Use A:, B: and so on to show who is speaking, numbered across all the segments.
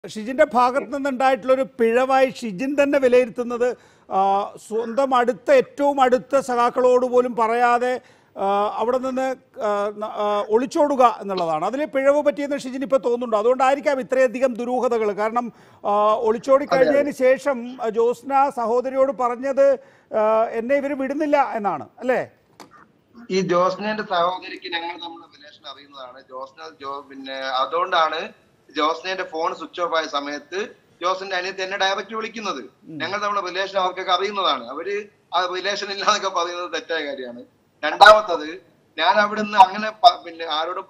A: ഷിജിന്റെ ഭാഗത്ത് നിന്നുണ്ടായിട്ടുള്ളൊരു പിഴവായി ഷിജിൻ തന്നെ വിലയിരുത്തുന്നത് സ്വന്തം ഏറ്റവും അടുത്ത സഖാക്കളോട് പോലും പറയാതെ അവിടെ നിന്ന് ഒളിച്ചോടുക എന്നുള്ളതാണ്. അതിൽ പിഴവ് പറ്റിയെന്ന് ഷിജിന് ഇപ്പോൾ തോന്നുന്നുണ്ടോ? അതുകൊണ്ടായിരിക്കാം ഇത്രയധികം ദുരൂഹതകൾ. കാരണം ഒളിച്ചോടിക്കഴിഞ്ഞതിന് ശേഷം ജോസ്ന സഹോദരിയോട് പറഞ്ഞത് എന്നെ ഇവർ വിടുന്നില്ല എന്നാണ്, അല്ലേ?
B: ഈ ജോസ്നയുടെ സഹോദരിക്ക് ഞങ്ങൾ നമ്മുടെ റിലേഷൻ അറിയുന്നതാണ്. പിന്നെ അതുകൊണ്ടാണ് ജോസ്നയുടെ ഫോൺ സ്വിച്ച് ഓഫ് ആയ സമയത്ത് ജോസിന്റെ അനിയത്തി എന്നെ ഡയറക്റ്റ് വിളിക്കുന്നത്. ഞങ്ങൾ നമ്മുടെ റിലേഷൻ അവർക്കൊക്കെ അറിയുന്നതാണ്. അവര് ആ റിലേഷൻ ഇല്ലാന്നൊക്കെ പറയുന്നത് തെറ്റായ കാര്യമാണ്. രണ്ടാമത്തത്, ഞാൻ അവിടുന്ന് അങ്ങനെ പിന്നെ ആരോടും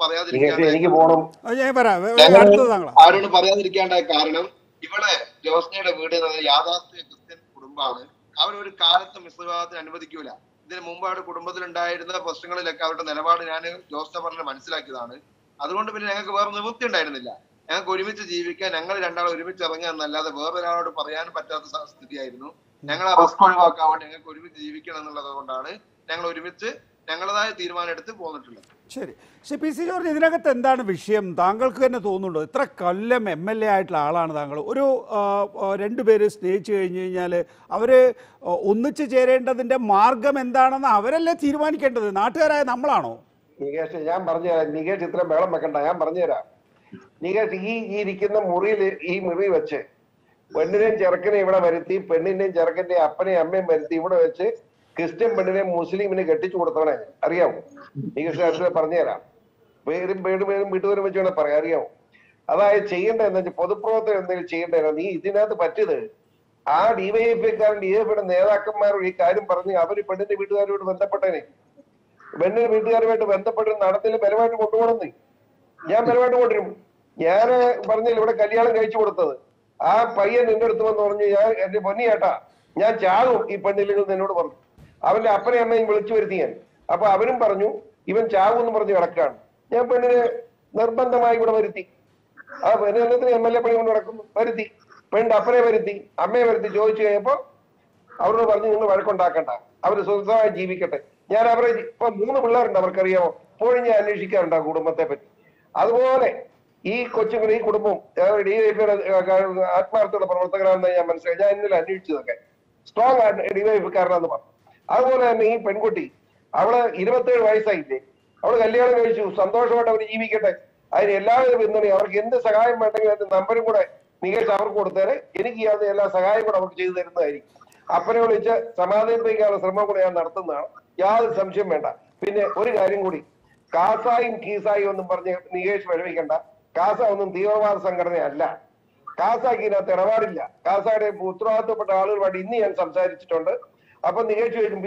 B: പറയാതിരിക്കാണ്ടായ കാരണം ഇവിടെ ജോസ്നയുടെ വീട് യാഥാസ്ഥിക ക്രിസ്ത്യൻ കുടുംബമാണ്. അവരൊരു കാലത്ത് മിശ്രവിവാഹത്തിന് അനുവദിക്കൂല. ഇതിന് മുമ്പ് അവരുടെ കുടുംബത്തിലുണ്ടായിരുന്ന പ്രശ്നങ്ങളിലൊക്കെ അവരുടെ നിലപാട് ഞാൻ ജോസ്ന പറഞ്ഞ് മനസ്സിലാക്കിയതാണ്. അതുകൊണ്ട് പിന്നെ ഞങ്ങൾക്ക് വേറെ നിവൃത്തി ഉണ്ടായിരുന്നില്ല. ഞങ്ങൾക്ക് ഒരുമിച്ച് ജീവിക്കാൻ, ഞങ്ങൾ രണ്ടാളും ഒരുമിച്ച് ഇറങ്ങുക എന്നല്ലാതെ വേറൊരാളോട് പറയാനും പറ്റാത്ത സ്ഥിതിയായിരുന്നു. ഞങ്ങൾ ആ റിസ്ക് ഒഴിവാക്കാൻ വേണ്ടി ഞങ്ങൾക്ക് ഒരുമിച്ച് ജീവിക്കണം എന്നുള്ളത് കൊണ്ടാണ് ഞങ്ങൾ ഒരുമിച്ച് ഞങ്ങളതായ തീരുമാനം എടുത്ത് പോന്നിട്ടുള്ളത്.
A: ശരി. പക്ഷേ പി സി ജോർജ്, ഇതിനകത്ത് എന്താണ് വിഷയം? താങ്കൾക്ക് തന്നെ തോന്നുന്നുണ്ടോ? ഇത്ര കൊല്ലം MLA ആയിട്ടുള്ള ആളാണ് താങ്കൾ. ഒരു രണ്ടുപേര് സ്നേഹിച്ചു കഴിഞ്ഞു കഴിഞ്ഞാൽ അവർ ഒന്നിച്ചു ചേരേണ്ടതിൻ്റെ മാർഗം എന്താണെന്ന് അവരല്ലേ തീരുമാനിക്കേണ്ടത്? നാട്ടുകാരായ നമ്മളാണോ?
C: നികേഷ്, ഞാൻ പറഞ്ഞുതരാം. നികേഷ് ഇത്ര ബഹളം വെക്കണ്ട, ഞാൻ പറഞ്ഞുതരാം. നികേഷ്, ഈ ഇരിക്കുന്ന മുറിയിൽ ഈ മുറി വെച്ച് പെണ്ണിനെയും ചെറുക്കനെയും ഇവിടെ വരുത്തി, പെണ്ണിന്റെയും ചെറുക്കന്റെയും അപ്പനെയും അമ്മയും വരുത്തി ഇവിടെ വെച്ച് ക്രിസ്ത്യൻ പെണ്ണിനെ മുസ്ലിമിനെ കെട്ടിച്ചു കൊടുത്തവനെ അറിയാമോ? നികേഷ് അടുത്ത് പറഞ്ഞുതരാം. പേരും വീട്ടുപേരും വെച്ച് വേണം പറയാം, അറിയാമോ? അതായത് ചെയ്യേണ്ടത് എന്താ വെച്ചാൽ പൊതുപ്രവർത്തനം എന്തെങ്കിലും ചെയ്യേണ്ടത്. നീ ഇതിനകത്ത് പറ്റിയത് ആ DYFIക്കാരൻ DYFIയുടെ നേതാക്കന്മാരോട് ഈ കാര്യം പറഞ്ഞ് അവര് പെണ്ണിന്റെ വീട്ടുകാരോട് ബന്ധപ്പെട്ടേനെ. പെണ്ണിന്റെ വീട്ടുകാരുമായിട്ട് ബന്ധപ്പെട്ട് നടത്തിൽ ബലമായിട്ട് കൊണ്ടുപോകണമെന്ന് ഞാൻ ബലമായിട്ട് കൊണ്ടുവരും. ഞാൻ പറഞ്ഞില്ല ഇവിടെ കല്യാണം കഴിച്ചു കൊടുത്തത്. ആ പയ്യൻ നിന്റെ അടുത്ത് വന്ന് പറഞ്ഞു, ഞാൻ എന്റെ പൊന്നി ചേട്ടാ ഞാൻ ചാകും ഈ പെണ്ണില്ലെങ്കിൽ എന്നോട് പറഞ്ഞു. അവന്റെ അപ്പനെയും അമ്മയും വിളിച്ചു വരുത്തി ഞാൻ. അപ്പൊ അവരും പറഞ്ഞു ഇവൻ ചാകും എന്ന് പറഞ്ഞ് കിടക്കാണ്. ഞാൻ പെണ്ണിനെ നിർബന്ധമായി ഇവിടെ വരുത്തി. ആ പെണ്ണെല്ലാത്തിന് MLA പണി കൊണ്ട് കിടക്കുന്നു. വരുത്തി, പെണ്ണിന്റെ അപ്പനെ വരുത്തി, അമ്മയെ വരുത്തി. ചോദിച്ചു കഴിഞ്ഞപ്പോ അവരോട് പറഞ്ഞു നിങ്ങൾ വഴക്കുണ്ടാക്കണ്ട, അവര് സ്വന്തമായി ജീവിക്കട്ടെ. ഞാൻ അവരെ ഇപ്പൊ 3 പിള്ളേരുണ്ട്, അവർക്കറിയാമോ? ഇപ്പോഴും ഞാൻ അന്വേഷിക്കാറുണ്ട് ആ കുടുംബത്തെ പറ്റി. അതുപോലെ ഈ കൊച്ചുങ്ങൾ, ഈ കുടുംബം DYFIയുടെ ആത്മാർത്ഥമുള്ള പ്രവർത്തകരാണെന്ന് ഞാൻ മനസ്സിലായി. ഞാൻ ഇന്നലെ അന്വേഷിച്ചതൊക്കെ സ്ട്രോങ് DYFIക്കാരനാന്ന് പറഞ്ഞു. അതുപോലെ തന്നെ ഈ പെൺകുട്ടി, അവള് 27 വയസ്സായില്ലേ, അവള് കല്യാണം കഴിച്ചു, സന്തോഷമായിട്ട് അവര് ജീവിക്കട്ടെ. അതിന് എല്ലാവരും പിന്തുണയും. അവർക്ക് എന്ത് സഹായം വേണ്ടെങ്കിലും അതിന്റെ നമ്പരും കൂടെ നികേഷ് അവർക്ക് കൊടുത്തേരെ. എനിക്ക് ചെയ്യാവുന്ന എല്ലാ സഹായം കൂടെ അവർക്ക് ചെയ്തു തരുന്നതായിരിക്കും. അപ്പനെ വിളിച്ച് സമാധാനിപ്പിക്കാനുള്ള ശ്രമം കൂടെ ഞാൻ നടത്തുന്നതാണ്, യാതൊരു സംശയം വേണ്ട. പിന്നെ ഒരു കാര്യം കൂടി, കാസായും കീസായും ഒന്നും പറഞ്ഞ് നികേഷ് വിഷമിക്കണ്ട. കാസ ഒന്നും തീവ്രവാദ സംഘടനയല്ല. കാസാക്ക് ഇതിനകത്ത് ഇടപാടില്ല. കാസയുടെ ഉത്തരവാദിത്തപ്പെട്ട ആളുകളുമായിട്ട് ഇന്ന് ഞാൻ സംസാരിച്ചിട്ടുണ്ട്. അപ്പൊ നികേഷ് ചോദിക്കും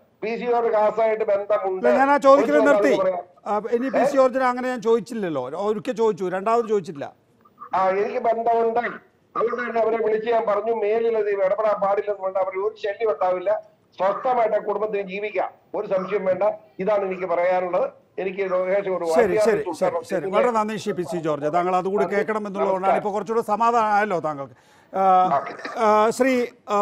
C: PC കാസായിട്ട് ബന്ധമുണ്ട്.
A: ഞാൻ ആ ചോദിക്കുന്നത് നിർത്തി. ഇനി പി സി ജോർജിന് അങ്ങനെ ഞാൻ ചോദിച്ചില്ലല്ലോ, ഒരിക്കൽ ചോദിച്ചു, രണ്ടാമത് ചോദിച്ചില്ല.
C: എനിക്ക് ബന്ധമുണ്ട്. അതുകൊണ്ട് തന്നെ അവരെ വിളിച്ച് ഞാൻ പറഞ്ഞു മേലിൽ ഇടപെടാൻ പാടില്ലെന്ന് കൊണ്ട് അവർ ഒരു ശല്യം ഉണ്ടാവില്ല. സ്വസ്ഥമായിട്ട് ആ കുടുംബത്തിന് ജീവിക്കാം, ഒരു സംശയം വേണ്ട. ഇതാണ് എനിക്ക് പറയാനുള്ളത്. എനിക്ക്
A: ശരി, വളരെ നന്ദി ശ്രീ പി സി ജോർജ്. താങ്കൾ അതുകൂടി കേൾക്കണം എന്നുള്ളതുകൊണ്ടാണ് ഇപ്പോൾ കുറച്ചുകൂടെ സമാധാനമായല്ലോ താങ്കൾക്ക്. ശ്രീ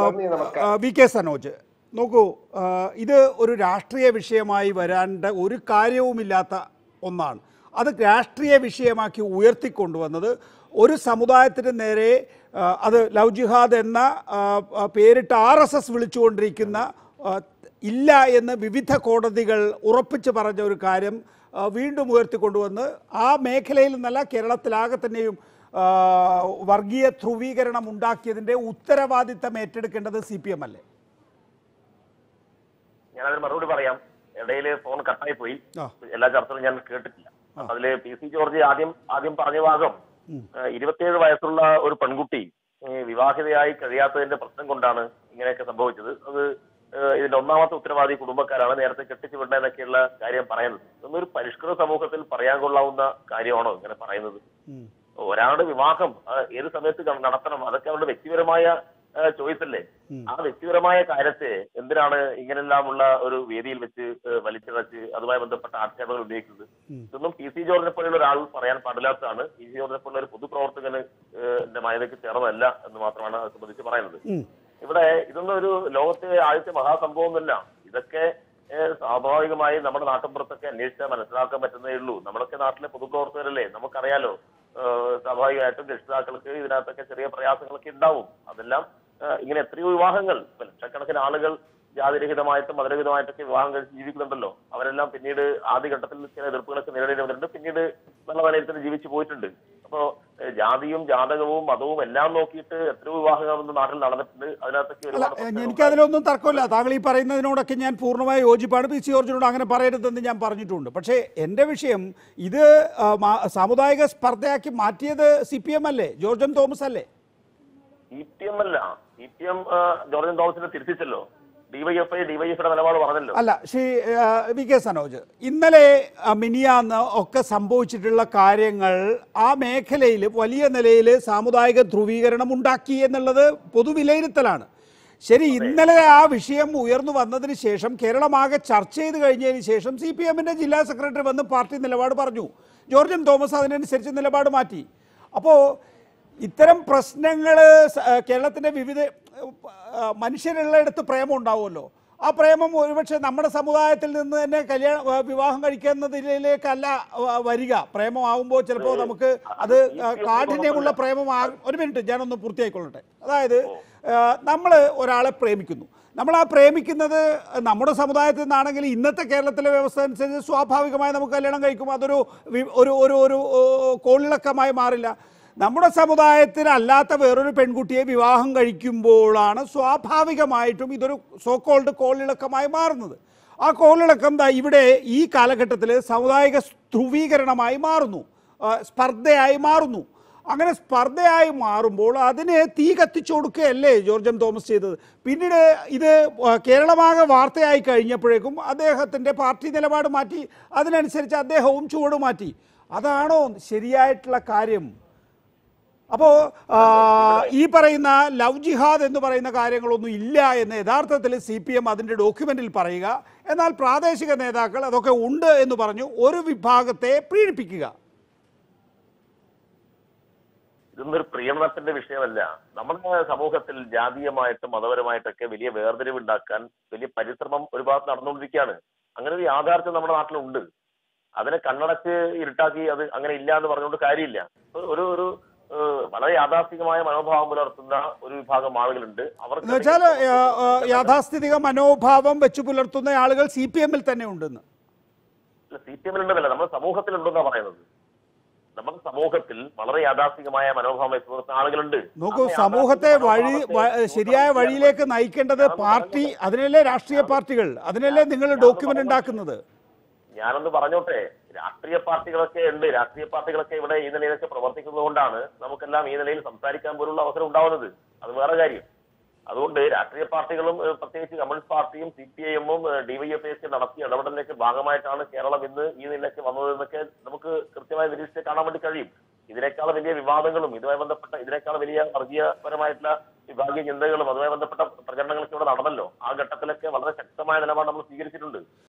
A: VK സനോജ്, നോക്കൂ, ഇത് ഒരു രാഷ്ട്രീയ വിഷയമായി വരാണ്ട ഒരു കാര്യവുമില്ലാത്ത ഒന്നാണ്. അത് രാഷ്ട്രീയ വിഷയമാക്കി ഉയർത്തിക്കൊണ്ടുവന്നത് ഒരു സമുദായത്തിന് നേരെ അത് ലവ് ജിഹാദ് എന്ന പേരിട്ട് RSS വിളിച്ചുകൊണ്ടിരിക്കുന്ന, ഇല്ല എന്ന് വിവിധ കോടതികൾ ഉറപ്പിച്ച് പറഞ്ഞ ഒരു കാര്യം വീണ്ടും ഉയർത്തിക്കൊണ്ടുവന്ന് ആ മേഖലയിൽ നിന്നല്ല കേരളത്തിലാകെ തന്നെയും വർഗീയ ധ്രുവീകരണം ഉണ്ടാക്കിയതിൻ്റെ ഉത്തരവാദിത്തം ഏറ്റെടുക്കേണ്ടത് CPM അല്ലേ?
D: ഞാനതിന് മറുപടി പറയാം. ഇടയിൽ ഫോൺ കട്ടായി പോയി, എല്ലാ ചർച്ചകളും ഞാൻ കേട്ടിട്ടില്ല. അതില് PC ജോർജ് ആദ്യം പറഞ്ഞ ഭാഗം 27 വയസ്സുള്ള ഒരു പെൺകുട്ടി വിവാഹിതയായി കഴിയാത്തതിന്റെ പ്രശ്നം കൊണ്ടാണ് ഇങ്ങനെയൊക്കെ സംഭവിച്ചത്. അത് ഇതിന്റെ ഒന്നാമത്തെ ഉത്തരവാദി കുടുംബക്കാരാണ്, നേരത്തെ കെട്ടിച്ചു വിടേണ്ടതൊക്കെയുള്ള കാര്യം പറയുന്നത്. ഇതൊന്നൊരു പരിഷ്കൃത സമൂഹത്തിൽ പറയാൻ കൊള്ളാവുന്ന കാര്യമാണോ ഇങ്ങനെ പറയുന്നത്? ഒരാളുടെ വിവാഹം ഏത് സമയത്ത് നടത്തണം, അതൊക്കെ അവരുടെ വ്യക്തിപരമായ ചോയ്സ് അല്ലേ? ആ വ്യക്തിപരമായ കാര്യത്തെ എന്തിനാണ് ഇങ്ങനെല്ലാമുള്ള ഒരു വേദിയിൽ വെച്ച് വലിച്ചിഴച്ച് അതുമായി ബന്ധപ്പെട്ട ആക്ഷേപങ്ങൾ ഉന്നയിക്കുന്നത്? ഇതൊന്നും PC ജോർജിനെ പോലെയുള്ള ഒരാൾ പറയാൻ പാടില്ലാത്തതാണ്. PC ജോർജിനെ പോലുള്ള ഒരു പൊതുപ്രവർത്തകന് മയതയ്ക്ക് ചേർന്നതല്ല എന്ന് മാത്രമാണ് അത് സംബന്ധിച്ച് പറയുന്നത്. ഇവിടെ ഇതൊന്നും ഒരു ലോകത്തെ ആദ്യത്തെ മഹാസംഭവമൊന്നുമല്ല. ഇതൊക്കെ സ്വാഭാവികമായി നമ്മുടെ നാട്ടിൻപുറത്തൊക്കെ അന്വേഷിച്ചാൽ മനസ്സിലാക്കാൻ പറ്റുന്നേ ഉള്ളൂ. നമ്മളൊക്കെ നാട്ടിലെ പൊതുപ്രവർത്തകരല്ലേ, നമുക്കറിയാലോ സ്വാഭാവികമായിട്ടും രക്ഷിതാക്കൾക്ക് ഇതിനകത്തൊക്കെ ചെറിയ പ്രയാസങ്ങളൊക്കെ ഉണ്ടാവും. അതെല്ലാം ഇങ്ങനെ എത്രയോ വിവാഹങ്ങൾ ലക്ഷക്കണക്കിന് ആളുകൾ ജാതിരഹിതമായിട്ടും മതരഹിതമായിട്ടൊക്കെ വിവാഹം കഴിച്ച് ജീവിക്കുന്നുണ്ടല്ലോ. അവരെല്ലാം പിന്നീട് ആദ്യഘട്ടത്തിൽ ചില എതിർപ്പുകളൊക്കെ നേരിടേണ്ടതുണ്ട്, പിന്നീട് നല്ല നിലയിൽ തന്നെ ജീവിച്ചു പോയിട്ടുണ്ട്. അപ്പോ ജാതിയും ജാതകവും മതവും എല്ലാം നോക്കിയിട്ട് എത്രയോ വിവാഹങ്ങൾ നാട്ടിൽ നടന്നിട്ടുണ്ട്. അതിനകത്തൊക്കെ
A: എനിക്കതിലൊന്നും തർക്കമില്ല. താങ്കൾ ഈ പറയുന്നതിനോടൊക്കെ ഞാൻ പൂർണ്ണമായി യോജിപ്പാണ്. പി സി ജോർജിനോട് അങ്ങനെ പറയരുതെന്ന് ഞാൻ പറഞ്ഞിട്ടുണ്ട്. പക്ഷേ എൻ്റെ വിഷയം ഇത് സാമുദായിക സ്പർദ്ധയാക്കി മാറ്റിയത് CPM അല്ലേ, ജോർജ് എം തോമസ് അല്ലേ?
D: CPM അല്ല, CPM ജോർജ് എം തോമസിനെ തിരുത്തിച്ചല്ലോ. ഡിവൈഎഫ്ഐയുടെ നിലപാട് പറഞ്ഞല്ലോ.
A: അല്ല, ശ്രീ VK സനോജ്, ഇന്നലെ മിനിയാന്ന് ഒക്കെ സംഭവിച്ചിട്ടുള്ള കാര്യങ്ങൾ ആ മേഖലയിൽ വലിയ നിലയിൽ സാമുദായിക ധ്രുവീകരണം ഉണ്ടാക്കി എന്നുള്ളത് പൊതുവിലയിരുത്തലാണ്. ശരി, ഇന്നലെ ആ വിഷയം ഉയർന്നു വന്നതിന് ശേഷം കേരളമാകെ ചർച്ച ചെയ്ത് കഴിഞ്ഞതിന് ശേഷം CPMന്റെ ജില്ലാ സെക്രട്ടറി വന്ന് പാർട്ടി നിലപാട് പറഞ്ഞു. ജോർജ് എം തോമസ് അതിനനുസരിച്ച് നിലപാട് മാറ്റി. അപ്പോൾ ഇത്തരം പ്രശ്നങ്ങൾ കേരളത്തിൻ്റെ വിവിധ മനുഷ്യരുള്ളയിടത്ത് പ്രേമം ഉണ്ടാവുമല്ലോ. ആ പ്രേമം ഒരുപക്ഷെ നമ്മുടെ സമുദായത്തിൽ നിന്ന് തന്നെ വിവാഹം കഴിക്കുന്നതിലേക്കല്ല വരിക. പ്രേമമാകുമ്പോൾ ചിലപ്പോൾ നമുക്ക് അത് കാഠിന്യമുള്ള പ്രേമമാകും. ഒരു മിനിറ്റ്, ഞാനൊന്ന് പൂർത്തിയായിക്കൊള്ളട്ടെ. അതായത് നമ്മൾ ഒരാളെ പ്രേമിക്കുന്നു. നമ്മൾ ആ പ്രേമിക്കുന്നത് നമ്മുടെ സമുദായത്തിൽ നിന്നാണെങ്കിൽ ഇന്നത്തെ കേരളത്തിലെ വ്യവസ്ഥ അനുസരിച്ച് സ്വാഭാവികമായി നമുക്ക് കല്യാണം കഴിക്കും. അതൊരു ഒരു കോളിളക്കമായി മാറില്ല. നമ്മുടെ സമുദായത്തിലല്ലാത്ത വേറൊരു പെൺകുട്ടിയെ വിവാഹം കഴിക്കുമ്പോഴാണ് സ്വാഭാവികമായിട്ടും ഇതൊരു സോക്കോൾഡ് കോളിളക്കമായി മാറുന്നത്. ആ കോളിളക്കം ഇവിടെ ഈ കാലഘട്ടത്തിൽ സാമുദായിക ധ്രുവീകരണമായി മാറുന്നു, സ്പർദ്ധയായി മാറുന്നു. അങ്ങനെ സ്പർദ്ധയായി മാറുമ്പോൾ അതിന് തീ കത്തിച്ചു കൊടുക്കുകയല്ലേ ജോർജ് എം തോമസ് ചെയ്തത്. പിന്നീട് ഇത് കേരളമാകെ വാർത്തയായി കഴിഞ്ഞപ്പോഴേക്കും അദ്ദേഹത്തിൻ്റെ പാർട്ടി നിലപാട് മാറ്റി, അതിനനുസരിച്ച് അദ്ദേഹവും ചുവട് മാറ്റി. അതാണോ ശരിയായിട്ടുള്ള കാര്യം? അപ്പോൾ ഈ പറയുന്ന ലവ് ജിഹാദ് എന്ന് പറയുന്ന കാര്യങ്ങളൊന്നും ഇല്ല എന്ന് യഥാർത്ഥത്തിൽ CPM അതിൻ്റെ ഡോക്യുമെന്റിൽ പറയുക, എന്നാൽ പ്രാദേശിക നേതാക്കൾ അതൊക്കെ ഉണ്ട് എന്ന് പറഞ്ഞു ഒരു വിഭാഗത്തെ പീഡിപ്പിക്കുക.
D: ഇതൊന്നൊരു പ്രീണനത്തിന്റെ വിഷയമല്ല. നമ്മുടെ സമൂഹത്തിൽ ജാതീയമായിട്ടും മതപരമായിട്ടൊക്കെ വലിയ വേർതിരിവ് ഉണ്ടാക്കാൻ വലിയ പരിശ്രമം ഒരു ഭാഗത്ത് നടന്നുകൊണ്ടിരിക്കുകയാണ്. അങ്ങനെ ഒരു യാഥാർത്ഥ്യം നമ്മുടെ നാട്ടിലുണ്ട്. അതിനെ കണ്ണടച്ച് ഇരുട്ടാക്കി അത് അങ്ങനെ ഇല്ല എന്ന് പറഞ്ഞുകൊണ്ട് കാര്യമില്ല. ഒരു വളരെ യാഥാസ്ഥികമായ മനോഭാവം പുലർത്തുന്ന ഒരു വിഭാഗം ആളുകളുണ്ട്. അവർക്ക്
A: വെച്ചാൽ യാഥാസ്ഥിതിക മനോഭാവം വെച്ചു പുലർത്തുന്ന ആളുകൾ CPMൽ തന്നെ ഉണ്ടെന്ന്.
D: CPMൽ ഉണ്ടെന്നല്ല, നമ്മുടെ സമൂഹത്തിലുണ്ടെന്നാണ് പറയുന്നത്. നമ്മുടെ സമൂഹത്തിൽ വളരെ യാഥാസ്ഥികമായ മനോഭാവം വെച്ചു പുലർത്തുന്ന ആളുകളുണ്ട്.
A: നോക്കൂ, സമൂഹത്തെ ശരിയായ വഴിയിലേക്ക് നയിക്കേണ്ടത് പാർട്ടി, അതിനല്ലേ രാഷ്ട്രീയ പാർട്ടികൾ, അതിനല്ലേ നിങ്ങൾ ഡോക്യുമെന്റ് ഉണ്ടാക്കുന്നത്.
D: ഞാനൊന്ന് പറഞ്ഞോട്ടെ, രാഷ്ട്രീയ പാർട്ടികളൊക്കെ ഉണ്ട്. രാഷ്ട്രീയ പാർട്ടികളൊക്കെ ഇവിടെ ഈ നിലയിലൊക്കെ പ്രവർത്തിക്കുന്നത് കൊണ്ടാണ് നമുക്കെല്ലാം ഈ നിലയിൽ സംസാരിക്കാൻ പോലുള്ള അവസരം ഉണ്ടാവുന്നത്. അത് വേറെ കാര്യം. അതുകൊണ്ട് രാഷ്ട്രീയ പാർട്ടികളും പ്രത്യേകിച്ച് കമ്മ്യൂണിസ്റ്റ് പാർട്ടിയും CPIM-ഉം DYFI നടത്തിയ ഇടപെടലിലേക്ക് ഭാഗമായിട്ടാണ് കേരളം ഇന്ന് ഈ നിലയ്ക്ക് വന്നതെന്നൊക്കെ നമുക്ക് കൃത്യമായി നിരീക്ഷിച്ച് കാണാൻ വേണ്ടി കഴിയും. ഇതിനേക്കാൾ വലിയ വിവാദങ്ങളും ഇതുമായി ബന്ധപ്പെട്ട ഇതിനേക്കാൾ വലിയ വർഗീയപരമായിട്ടുള്ള വിഭാഗീയ ചിന്തകളും അതുമായി ബന്ധപ്പെട്ട പ്രചരണങ്ങളൊക്കെ ഇവിടെ നടന്നല്ലോ. ആ ഘട്ടത്തിലൊക്കെ വളരെ ശക്തമായ നിലപാട് നമ്മൾ സ്വീകരിച്ചിട്ടുണ്ട്.